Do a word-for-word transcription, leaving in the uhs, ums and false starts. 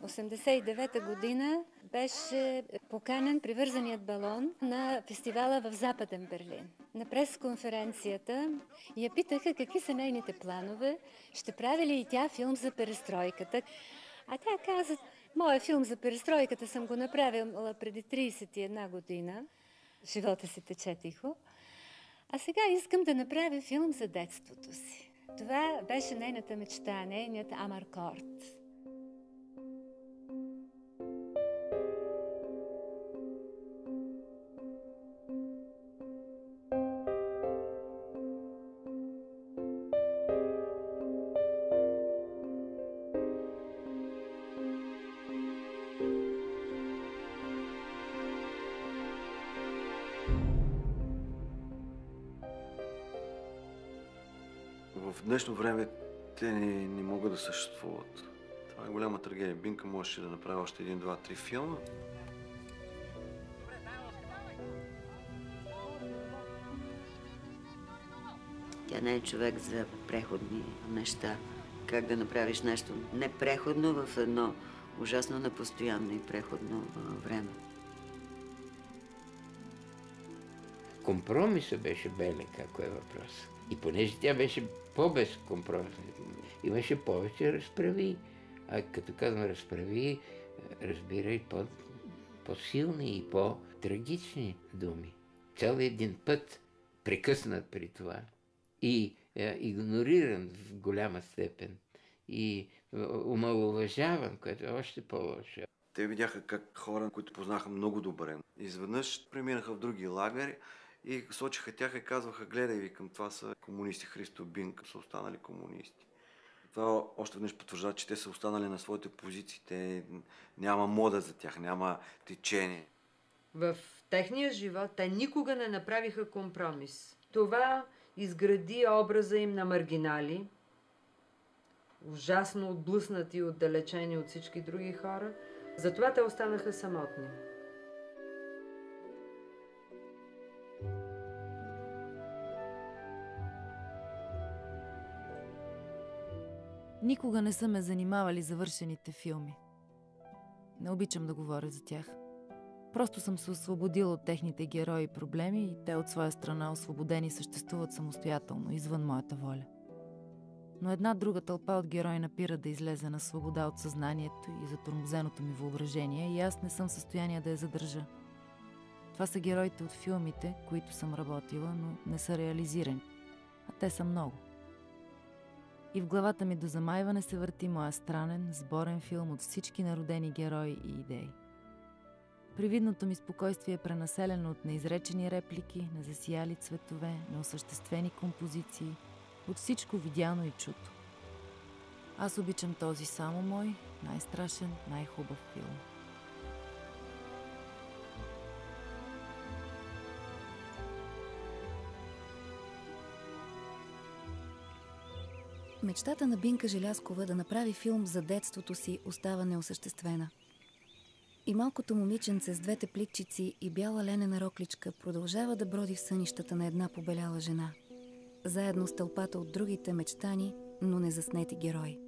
осемдесет и девета година беше поканен привързаният балон на фестивала в Западен Берлин. На пресконференцията я питаха какви са нейните планове, ще прави ли и тя филм за перестройката. А тя каза, моя филм за перестройката съм го направила преди тридесет и една година. Живота си тече тихо. А сега искам да направя филм за детството си. Това беше нейната мечта, нейният Амаркорд. В днешно време те не, не могат да съществуват. Това е голяма трагедия. Бинка можеше да направи още един, два, три филма. Тя не е човек за преходни неща. Как да направиш нещо непреходно в едно ужасно непостоянно и преходно време. Компромисът беше белек, ако е въпрос. И понеже тя беше по-безкомпромисна, имаше повече разправи. А като казвам разправи, разбирай по, по-силни и по-трагични думи. Цял един път прекъснат при това и е, игнориран в голяма степен и омаловажаван, което е още по-лошо. Те видяха как хора, които познаха много добре, изведнъж преминаха в други лагери и сочиха тях и казваха, гледай, викам, това са комунисти, Христо Бинк, са останали комунисти. Това още веднъж потвърждава, че те са останали на своите позиции, те няма мода за тях, няма течение. В техния живот те никога не направиха компромис. Това изгради образа им на маргинали, ужасно отблъснати и отдалечени от всички други хора. Затова те останаха самотни. Никога не са ме занимавали завършените филми. Не обичам да говоря за тях. Просто съм се освободила от техните герои и проблеми и те от своя страна освободени съществуват самостоятелно, извън моята воля. Но една друга тълпа от герои напира да излезе на свобода от съзнанието и затормозеното ми въображение и аз не съм в състояние да я задържа. Това са героите от филмите, които съм работила, но не са реализирани. А те са много. И в главата ми до замайване се върти моя странен, сборен филм от всички народени герои и идеи. Привидното ми спокойствие е пренаселено от неизречени реплики, незасияли цветове, неосъществени композиции, от всичко видяно и чуто. Аз обичам този само мой, най-страшен, най-хубав филм. Мечтата на Бинка Желязкова да направи филм за детството си остава неосъществена. И малкото момиченце с двете пликчици и бяла ленена рокличка продължава да броди в сънищата на една побеляла жена, заедно с тълпата от другите мечтани, но незаснети герои.